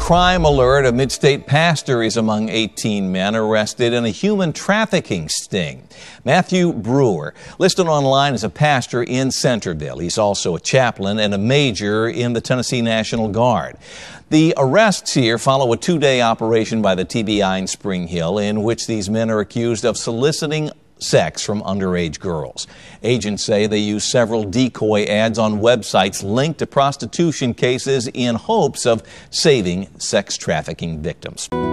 crime alert. A mid-state pastor is among 18 men arrested in a human trafficking sting. Matthew Brewer, listed online as a pastor in Centerville. He's also a chaplain and a major in the Tennessee National Guard. The arrests here follow a two-day operation by the TBI in Spring Hill in which these men are accused of soliciting sex from underage girls. Agents say they use several decoy ads on websites linked to prostitution cases in hopes of saving sex trafficking victims.